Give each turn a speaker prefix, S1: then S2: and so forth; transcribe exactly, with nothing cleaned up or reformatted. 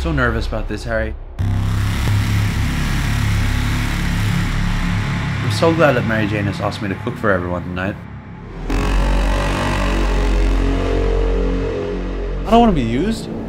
S1: So nervous about this, Harry. I'm so glad that Mary Jane has asked me to cook for everyone tonight.
S2: I don't want to be used.